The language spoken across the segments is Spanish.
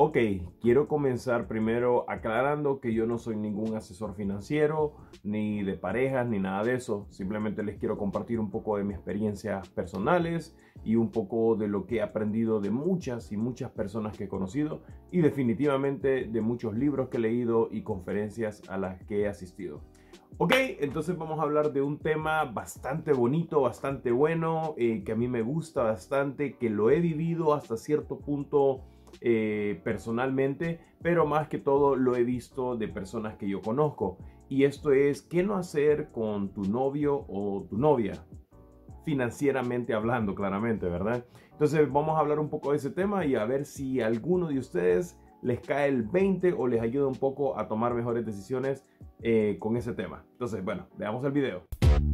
Ok, quiero comenzar primero aclarando que yo no soy ningún asesor financiero, ni de parejas, ni nada de eso. Simplemente les quiero compartir un poco de mis experiencias personales y un poco de lo que he aprendido de muchas y muchas personas que he conocido y definitivamente de muchos libros que he leído y conferencias a las que he asistido. Ok, entonces vamos a hablar de un tema bastante bonito, bastante bueno, que a mí me gusta bastante, que lo he vivido hasta cierto punto personalmente, pero más que todo lo he visto de personas que yo conozco. Y esto es, ¿qué no hacer con tu novio o tu novia? Financieramente hablando, claramente, ¿verdad? Entonces vamos a hablar un poco de ese tema y a ver si a alguno de ustedes les cae el 20 o les ayuda un poco a tomar mejores decisiones con ese tema. Entonces, bueno, veamos el video.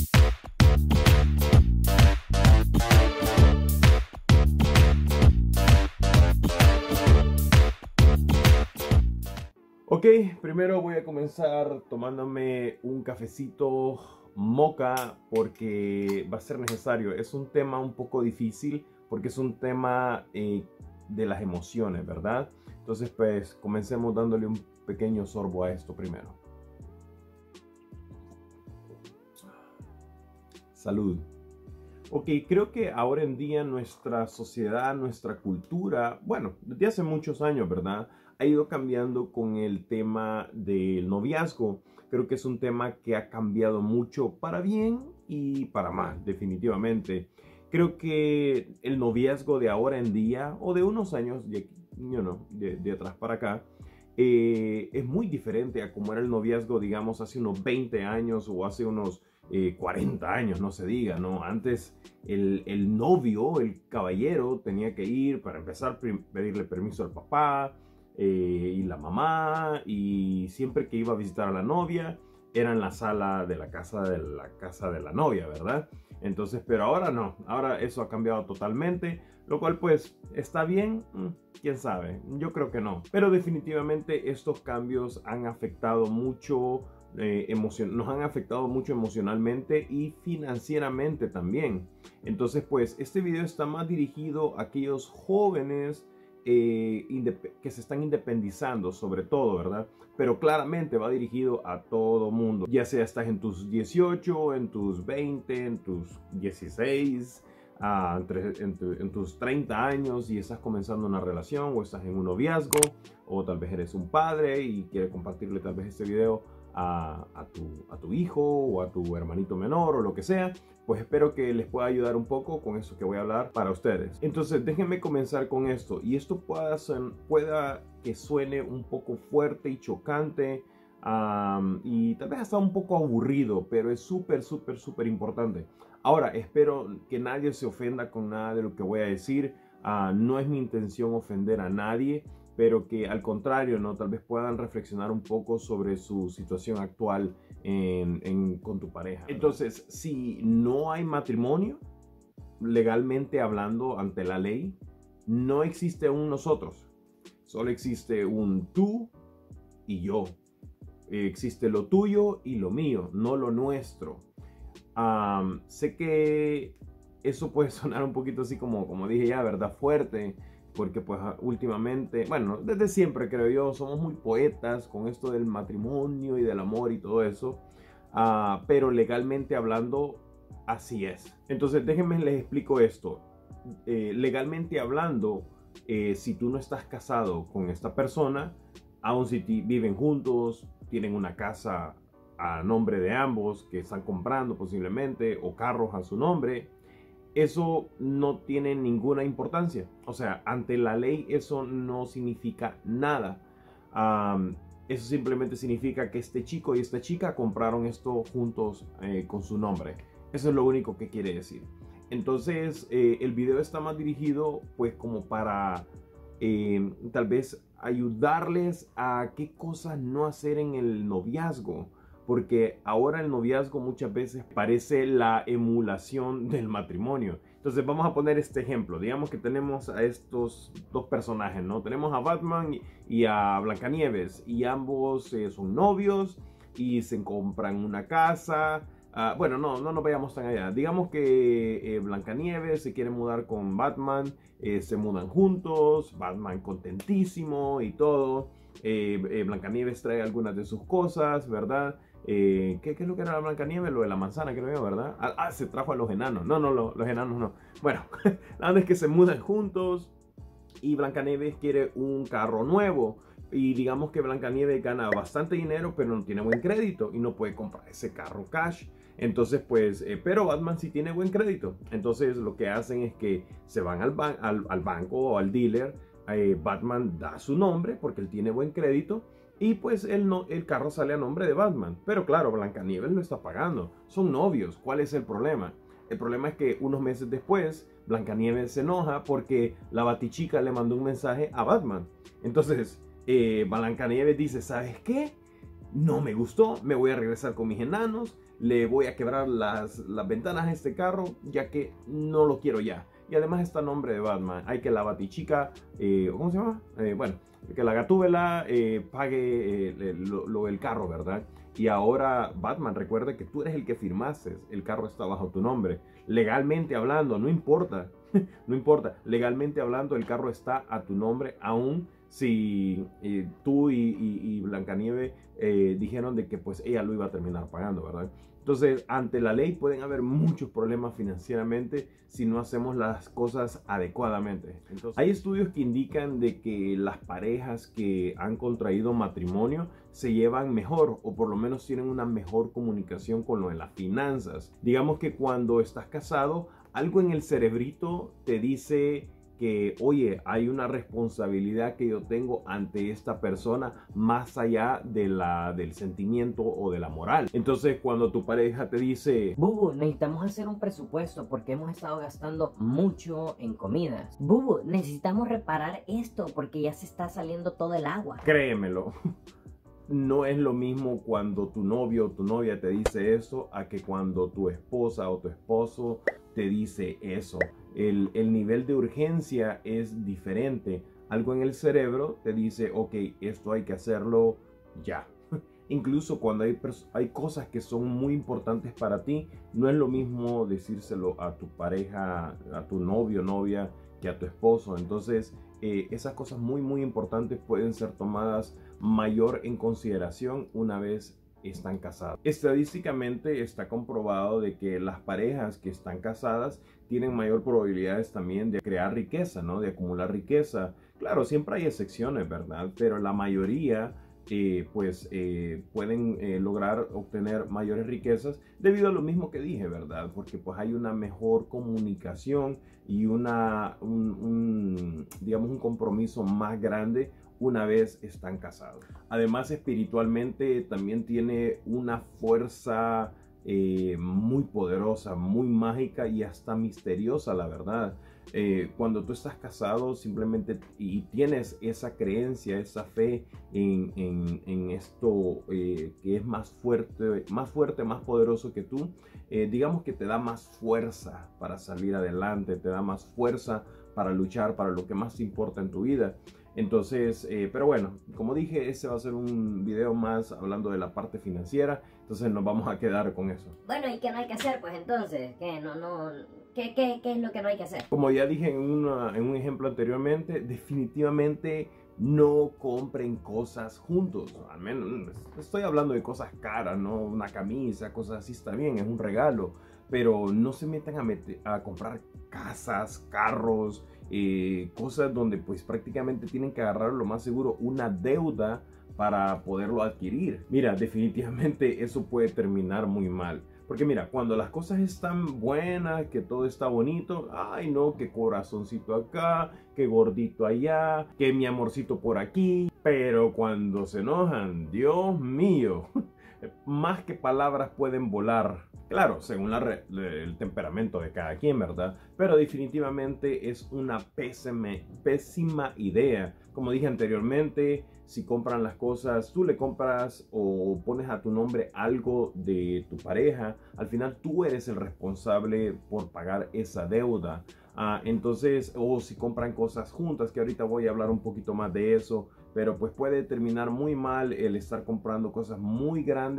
Ok, primero voy a comenzar tomándome un cafecito moca porque va a ser necesario. Es un tema un poco difícil porque es un tema de las emociones, ¿verdad? Entonces, pues comencemos dándole un pequeño sorbo a esto primero. Salud. Ok, creo que ahora en día nuestra sociedad, nuestra cultura, bueno, desde hace muchos años, ¿verdad? Ha ido cambiando con el tema del noviazgo. Creo que es un tema que ha cambiado mucho para bien y para mal, definitivamente. Creo que el noviazgo de ahora en día, o de unos años, de atrás para acá, es muy diferente a como era el noviazgo, digamos, hace unos 20 años o hace unos 40 años, no se diga, ¿no? Antes el novio, el caballero, tenía que ir para empezar, pedirle permiso al papá y la mamá, y siempre que iba a visitar a la novia, era en la sala de la casa de la novia, ¿verdad? Entonces, pero ahora no, ahora eso ha cambiado totalmente, lo cual pues está bien, quién sabe, yo creo que no. Pero definitivamente estos cambios han afectado mucho nos han afectado mucho emocionalmente y financieramente también. Entonces, pues, este video está más dirigido a aquellos jóvenes que se están independizando, sobre todo, ¿verdad? Pero claramente va dirigido a todo mundo, ya sea estás en tus 18, en tus 20, en tus 16, en tus 30 años y estás comenzando una relación o estás en un noviazgo o tal vez eres un padre y quieres compartirle tal vez este video a tu hijo o a tu hermanito menor o lo que sea, pues espero que les pueda ayudar un poco con eso que voy a hablar para ustedes. Entonces déjenme comenzar con esto, y esto pueda que suene un poco fuerte y chocante y tal vez hasta un poco aburrido, pero es súper importante. Ahora, espero que nadie se ofenda con nada de lo que voy a decir. No es mi intención ofender a nadie, pero que al contrario, ¿no? Tal vez puedan reflexionar un poco sobre su situación actual con tu pareja. Entonces, si no hay matrimonio, legalmente hablando ante la ley, no existe un nosotros. Solo existe un tú y yo. Existe lo tuyo y lo mío, no lo nuestro. Sé que eso puede sonar un poquito así como dije ya, ¿verdad? Fuerte. Porque pues últimamente, bueno, desde siempre creo yo, somos muy poetas con esto del matrimonio y del amor y todo eso. Pero legalmente hablando, así es. Entonces déjenme les explico esto. Legalmente hablando, si tú no estás casado con esta persona, aun si viven juntos, tienen una casa a nombre de ambos que están comprando posiblemente, o carros a su nombre, eso no tiene ninguna importancia. O sea, ante la ley eso no significa nada. Eso simplemente significa que este chico y esta chica compraron esto juntos con su nombre. Eso es lo único que quiere decir. Entonces, el video está más dirigido pues como para tal vez ayudarles a qué cosas no hacer en el noviazgo. Porque ahora el noviazgo muchas veces parece la emulación del matrimonio. Entonces vamos a poner este ejemplo. Digamos que tenemos a estos dos personajes, ¿no? Tenemos a Batman y a Blancanieves, y ambos son novios y se compran una casa Bueno, no nos vayamos tan allá. Digamos que Blancanieves se quiere mudar con Batman, se mudan juntos, Batman contentísimo y todo. Blancanieves trae algunas de sus cosas, ¿verdad? ¿Qué es lo que era la Blancanieves? Lo de la manzana, creo yo, ¿verdad? Se trajo a los enanos. No, los enanos no. Bueno, la verdad es que se mudan juntos y Blancanieves quiere un carro nuevo. Y digamos que Blancanieves gana bastante dinero, pero no tiene buen crédito y no puede comprar ese carro cash. Entonces, pues, pero Batman sí tiene buen crédito. Entonces, lo que hacen es que se van al banco o al dealer. Batman da su nombre porque él tiene buen crédito. Y pues el carro sale a nombre de Batman. Pero claro, Blancanieves lo está pagando. Son novios. ¿Cuál es el problema? El problema es que unos meses después, Blancanieves se enoja porque la Batichica le mandó un mensaje a Batman. Entonces, Blancanieves dice, ¿sabes qué? No me gustó, me voy a regresar con mis enanos, le voy a quebrar las ventanas a este carro, ya que no lo quiero ya. Y además está a nombre de Batman. Hay que la Batichica, ¿cómo se llama? Bueno, que la Gatúbela pague el carro, ¿verdad? Y ahora Batman, recuerda que tú eres el que firmaste, el carro está bajo tu nombre. Legalmente hablando, no importa, no importa. Legalmente hablando, el carro está a tu nombre, aún si tú y Blancanieves dijeron de que pues ella lo iba a terminar pagando, ¿verdad? Entonces, ante la ley pueden haber muchos problemas financieramente si no hacemos las cosas adecuadamente. Entonces, hay estudios que indican de que las parejas que han contraído matrimonio se llevan mejor o por lo menos tienen una mejor comunicación con lo de las finanzas. Digamos que cuando estás casado, algo en el cerebrito te dice que, oye, hay una responsabilidad que yo tengo ante esta persona más allá del sentimiento o de la moral. Entonces, cuando tu pareja te dice, Bubu, necesitamos hacer un presupuesto porque hemos estado gastando mucho en comidas. Bubu, necesitamos reparar esto porque ya se está saliendo todo el agua. créemelo, no es lo mismo cuando tu novio o tu novia te dice eso a que cuando tu esposa o tu esposo te dice eso. El nivel de urgencia es diferente. Algo en el cerebro te dice, ok, esto hay que hacerlo ya. Incluso cuando hay cosas que son muy importantes para ti, no es lo mismo decírselo a tu pareja, a tu novio o novia, que a tu esposo. Entonces, esas cosas muy importantes pueden ser tomadas mayor en consideración una vez están casados. Estadísticamente está comprobado de que las parejas que están casadas tienen mayor probabilidades también de crear riqueza, ¿no? De acumular riqueza. Claro, siempre hay excepciones, ¿verdad? Pero la mayoría pueden lograr obtener mayores riquezas debido a lo mismo que dije, ¿verdad? Porque pues hay una mejor comunicación y digamos un compromiso más grande una vez están casados. Además, espiritualmente también tiene una fuerza muy poderosa, muy mágica y hasta misteriosa, la verdad. Cuando tú estás casado simplemente y tienes esa creencia, esa fe en esto que es más fuerte, más poderoso que tú, digamos que te da más fuerza para salir adelante, te da más fuerza para luchar para lo que más te importa en tu vida. Entonces, pero bueno, como dije, este va a ser un video más hablando de la parte financiera, entonces nos vamos a quedar con eso. Bueno, ¿y qué no hay que hacer? Pues entonces, ¿qué es lo que no hay que hacer? Como ya dije en un ejemplo anteriormente, definitivamente no compren cosas juntos. Al menos estoy hablando de cosas caras, ¿no? Una camisa, cosas así está bien, es un regalo. Pero no se metan a comprar casas, carros, cosas donde pues prácticamente tienen que agarrar lo más seguro una deuda para poderlo adquirir. Mira, definitivamente eso puede terminar muy mal. Porque mira, cuando las cosas están buenas, que todo está bonito, ay no, que corazoncito acá, que gordito allá, que mi amorcito por aquí. Pero cuando se enojan, Dios mío, más que palabras pueden volar. Claro, según el temperamento de cada quien, ¿verdad? Pero definitivamente es una pésima idea. Como dije anteriormente, si compran las cosas, tú le compras o pones a tu nombre algo de tu pareja, al final tú eres el responsable por pagar esa deuda. Entonces, o si compran cosas juntas, que ahorita voy a hablar un poquito más de eso, pero pues puede terminar muy mal el estar comprando cosas muy grandes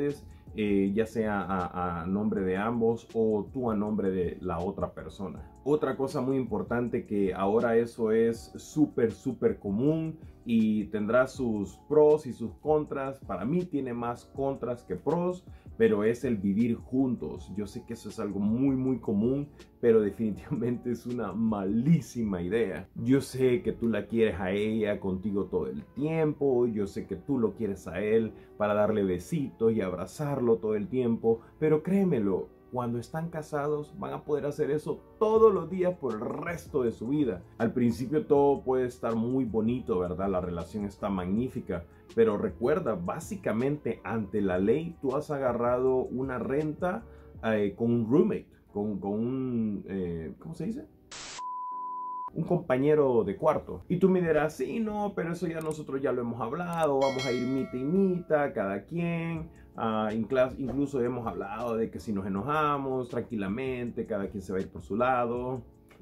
ya sea a nombre de ambos o tú a nombre de la otra persona. Otra cosa muy importante, que ahora eso es súper común y tendrá sus pros y sus contras. Para mí tiene más contras que pros, pero es el vivir juntos. Yo sé que eso es algo muy común, pero definitivamente es una malísima idea. Yo sé que tú la quieres a ella contigo todo el tiempo, yo sé que tú lo quieres a él para darle besitos y abrazarlo todo el tiempo, pero créemelo, cuando están casados van a poder hacer eso todos los días por el resto de su vida. Al principio todo puede estar muy bonito, ¿verdad? La relación está magnífica, pero recuerda, básicamente ante la ley tú has agarrado una renta con un roommate, con un, ¿cómo se dice? Un compañero de cuarto. Y tú me dirás, sí, no, pero eso ya nosotros ya lo hemos hablado, vamos a ir mitad y mitad, cada quien. Incluso hemos hablado de que si nos enojamos tranquilamente, cada quien se va a ir por su lado.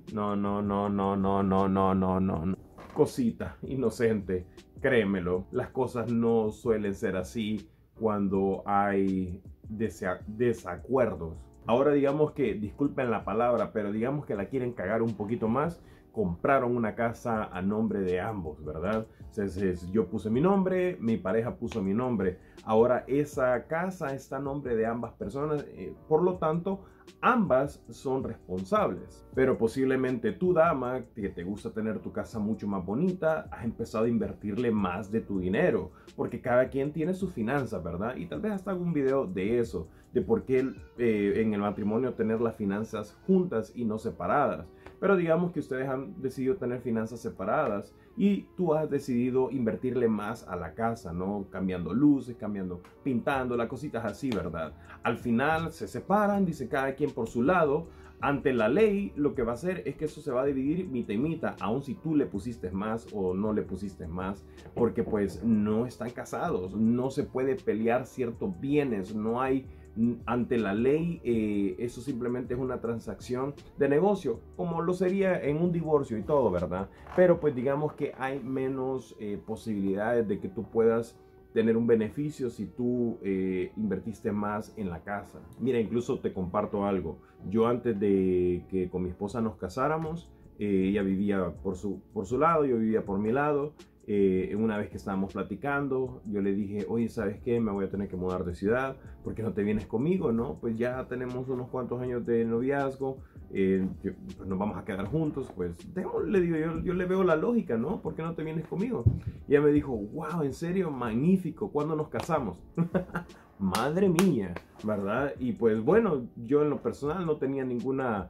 No. Cosita inocente, créemelo, las cosas no suelen ser así cuando hay desacuerdos. Ahora digamos que, disculpen la palabra, pero digamos que la quieren cagar un poquito más. Compraron una casa a nombre de ambos, ¿verdad? Entonces, yo puse mi nombre, mi pareja puso mi nombre. Ahora esa casa está a nombre de ambas personas, por lo tanto, ambas son responsables. Pero posiblemente tú, dama, que te gusta tener tu casa mucho más bonita, has empezado a invertirle más de tu dinero, porque cada quien tiene sus finanzas, ¿verdad? Y tal vez hasta hago un video de eso, de por qué en el matrimonio tener las finanzas juntas y no separadas. Pero digamos que ustedes han decidido tener finanzas separadas y tú has decidido invertirle más a la casa, ¿no? Cambiando luces, pintando, las cositas así, ¿verdad? Al final se separan, dice cada quien por su lado. Ante la ley, lo que va a hacer es que eso se va a dividir mitad y mitad, aun si tú le pusiste más o no le pusiste más, porque pues no están casados, no se puede pelear ciertos bienes, no hay... Ante la ley, eso simplemente es una transacción de negocio, como lo sería en un divorcio y todo, ¿verdad? Pero pues digamos que hay menos posibilidades de que tú puedas tener un beneficio si tú invertiste más en la casa. Mira, incluso te comparto algo. Yo antes de que con mi esposa nos casáramos, ella vivía por su lado, yo vivía por mi lado. Una vez que estábamos platicando, yo le dije, oye, ¿sabes qué? Me voy a tener que mudar de ciudad, ¿por qué no te vienes conmigo? ¿No? Pues ya tenemos unos cuantos años de noviazgo, pues nos vamos a quedar juntos, pues le digo, yo le veo la lógica, ¿no? ¿Por qué no te vienes conmigo? Y ella me dijo, wow, en serio, magnífico, ¿cuándo nos casamos? Madre mía, ¿verdad? Y pues bueno, yo en lo personal no tenía ninguna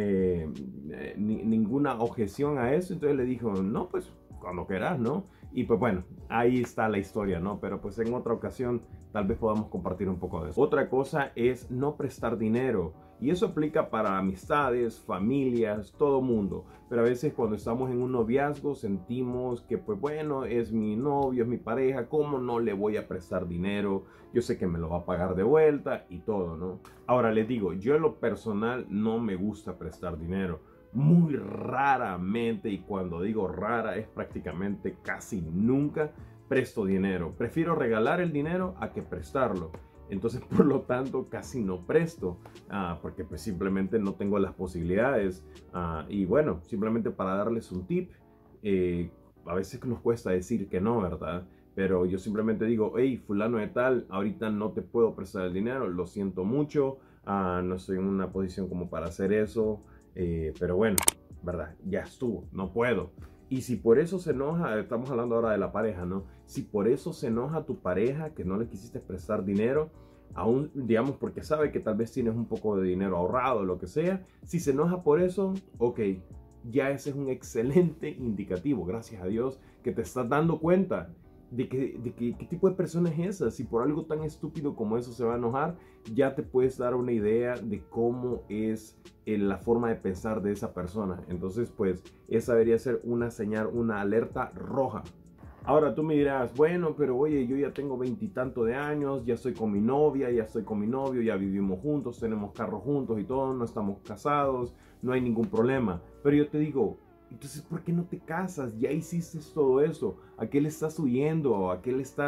objeción a eso, entonces le dijo, no, pues cuando quieras, ¿no? Y pues bueno, ahí está la historia, ¿no? Pero pues en otra ocasión tal vez podamos compartir un poco de eso. Otra cosa es no prestar dinero. Y eso aplica para amistades, familias, todo mundo. Pero a veces cuando estamos en un noviazgo sentimos que pues bueno, es mi novio, es mi pareja, ¿cómo no le voy a prestar dinero? Yo sé que me lo va a pagar de vuelta y todo, ¿no? Ahora les digo, yo en lo personal no me gusta prestar dinero. Muy raramente, y cuando digo rara es prácticamente casi nunca, presto dinero. Prefiero regalar el dinero a que prestarlo. Entonces, por lo tanto, casi no presto, porque pues simplemente no tengo las posibilidades. Y bueno, simplemente para darles un tip, a veces nos cuesta decir que no, ¿verdad? Pero yo simplemente digo, hey, fulano de tal, ahorita no te puedo prestar el dinero, lo siento mucho, no estoy en una posición como para hacer eso. Pero bueno, ¿verdad? Ya estuvo, no puedo. Y si por eso se enoja, estamos hablando ahora de la pareja, ¿no? Si por eso se enoja tu pareja, que no le quisiste prestar dinero, aún, digamos, porque sabe que tal vez tienes un poco de dinero ahorrado o lo que sea, si se enoja por eso, ok, ya ese es un excelente indicativo, gracias a Dios, que te estás dando cuenta de qué tipo de persona es esa. Si por algo tan estúpido como eso se va a enojar, ya te puedes dar una idea de cómo es la forma de pensar de esa persona. Entonces, pues, esa debería ser una señal, una alerta roja. Ahora tú me dirás, bueno, pero oye, yo ya tengo 20 y tanto de años, ya estoy con mi novia, ya estoy con mi novio, ya vivimos juntos, tenemos carro juntos y todo, no estamos casados, no hay ningún problema. Pero yo te digo, entonces, ¿por qué no te casas? Ya hiciste todo eso. ¿A qué le estás huyendo? ¿A qué le estás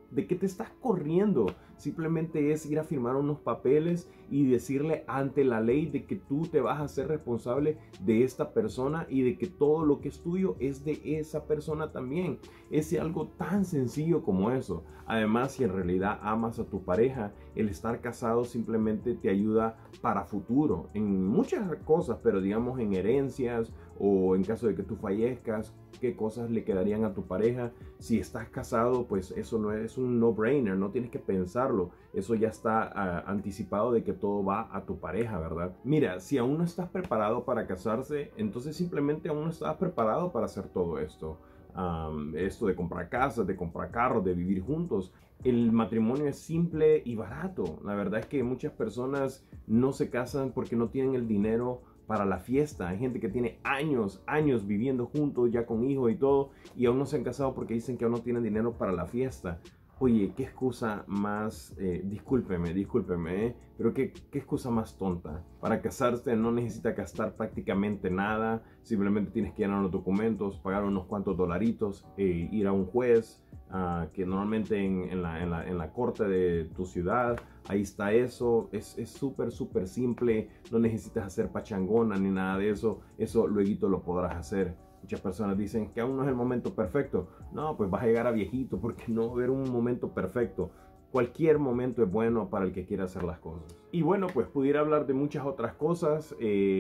¿De qué te estás corriendo? Simplemente es ir a firmar unos papeles y decirle ante la ley de que tú te vas a hacer responsable de esta persona y de que todo lo que es tuyo es de esa persona también. Es algo tan sencillo como eso. Además, si en realidad amas a tu pareja, el estar casado simplemente te ayuda para futuro en muchas cosas, pero digamos en herencias o en caso de que tú fallezcas, qué cosas le quedarían a tu pareja. Si estás casado, pues eso no es un no-brainer, no tienes que pensarlo. Eso ya está anticipado de que todo va a tu pareja, ¿verdad? Mira, si aún no estás preparado para casarse, entonces simplemente aún no estás preparado para hacer todo esto. Esto de comprar casas, de comprar carros, de vivir juntos. El matrimonio es simple y barato. La verdad es que muchas personas no se casan porque no tienen el dinero para la fiesta. Hay gente que tiene años viviendo juntos, ya con hijos y todo, y aún no se han casado porque dicen que aún no tienen dinero para la fiesta. Oye, qué excusa más, discúlpeme, pero qué excusa más tonta. Para casarte no necesitas gastar prácticamente nada, simplemente tienes que llenar los documentos, pagar unos cuantos dolaritos, ir a un juez, que normalmente en la corte de tu ciudad, ahí está eso, es súper simple, no necesitas hacer pachangona ni nada de eso, eso luego lo podrás hacer. Muchas personas dicen que aún no es el momento perfecto. No, pues vas a llegar a viejito porque no va a haber un momento perfecto. Cualquier momento es bueno para el que quiera hacer las cosas. Y bueno, pues pudiera hablar de muchas otras cosas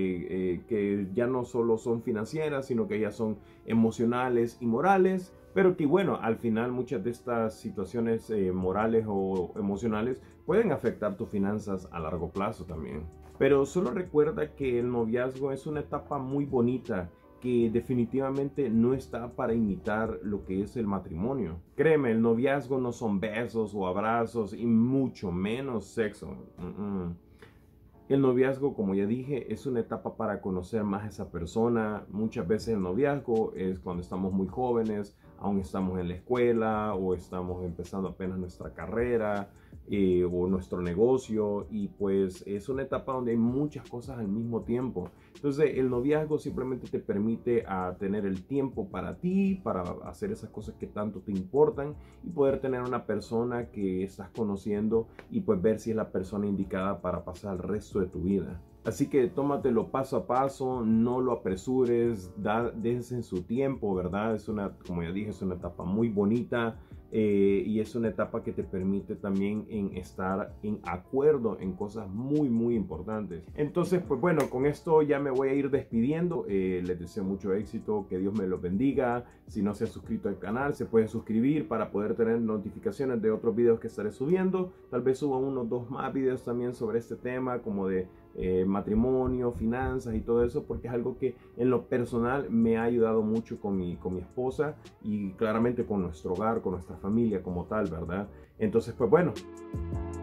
que ya no solo son financieras, sino que ya son emocionales y morales. Pero que bueno, al final muchas de estas situaciones morales o emocionales pueden afectar tus finanzas a largo plazo también. Pero solo recuerda que el noviazgo es una etapa muy bonita que definitivamente no está para imitar lo que es el matrimonio. Créeme, el noviazgo no son besos o abrazos y mucho menos sexo. El noviazgo, como ya dije, es una etapa para conocer más a esa persona. Muchas veces el noviazgo es cuando estamos muy jóvenes, aún estamos en la escuela o estamos empezando apenas nuestra carrera o nuestro negocio, y pues es una etapa donde hay muchas cosas al mismo tiempo. Entonces el noviazgo simplemente te permite tener el tiempo para ti, para hacer esas cosas que tanto te importan y poder tener una persona que estás conociendo y pues ver si es la persona indicada para pasar el resto de tu vida. Así que tómatelo paso a paso, no lo apresures, dense en su tiempo, ¿verdad? Como ya dije, es una etapa muy bonita y es una etapa que te permite también estar en acuerdo en cosas muy importantes. Entonces, pues bueno, con esto ya me voy a ir despidiendo. Les deseo mucho éxito, que Dios me los bendiga. Si no se han suscrito al canal, se pueden suscribir para poder tener notificaciones de otros videos que estaré subiendo. Tal vez suba unos 2 más videos también sobre este tema, como de matrimonio, finanzas y todo eso, porque es algo que en lo personal me ha ayudado mucho con mi esposa y claramente con nuestro hogar, con nuestra familia como tal, ¿verdad? Entonces, pues bueno.